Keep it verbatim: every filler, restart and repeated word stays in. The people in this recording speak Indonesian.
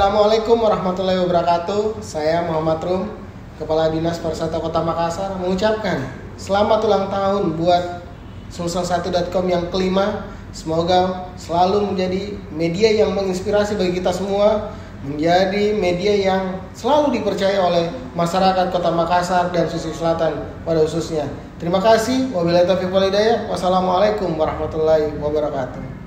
Assalamualaikum warahmatullahi wabarakatuh. Saya Muhammad Rum, Kepala Dinas Pariwisata Kota Makassar, mengucapkan selamat ulang tahun buat sulsel satu dot com yang kelima. Semoga selalu menjadi media yang menginspirasi bagi kita semua, menjadi media yang selalu dipercaya oleh masyarakat Kota Makassar dan Sulawesi Selatan pada khususnya. Terima kasih. Wabillahi taufiq wal hidayah. Wassalamualaikum warahmatullahi wabarakatuh.